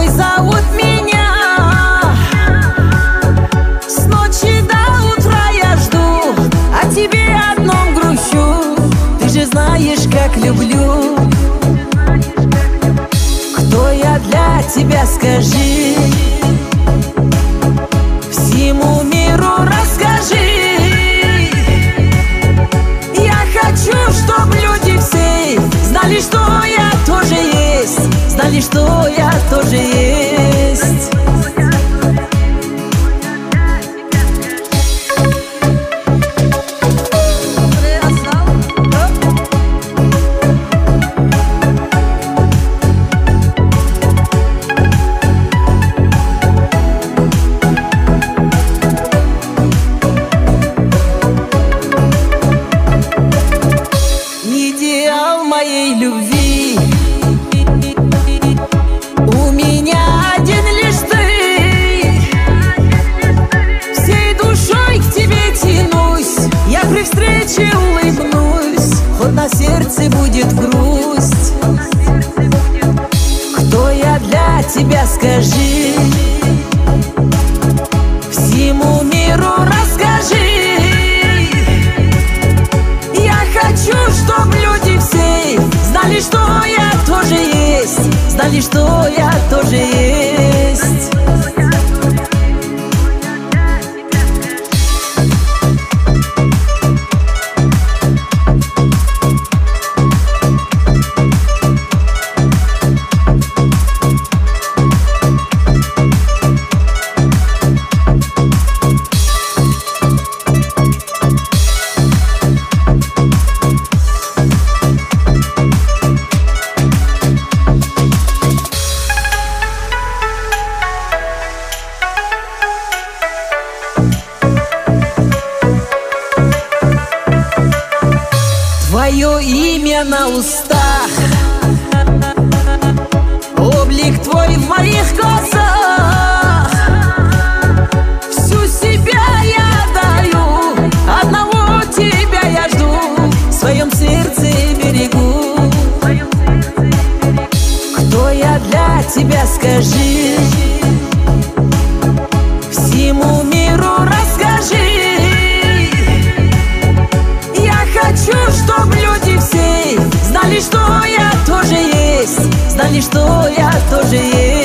тобой зовут меня. С ночи до утра я жду, о тебе одном грущу. Ты же знаешь, как люблю. Кто я для тебя, скажи? Всему миру расскажи. Я хочу, чтоб люди все знали, что я тоже есть. Знали, что я тоже есть. Идеал моей любви у меня один лишь ты. Всей душой к тебе тянусь, я при встрече улыбнусь, хоть на сердце будет грусть. Кто я для тебя, скажи? Всему миру расскажи. Хочу, чтоб люди все знали, что я тоже есть. Знали, что я тоже есть. Твое имя на устах, облик твой в моих глазах. Всю себя я даю, одного тебя я жду, в своем сердце берегу. Кто я для тебя, скажи? Всему миру расскажи. Хочу, чтоб люди все знали, что я тоже есть. Знали, что я тоже есть.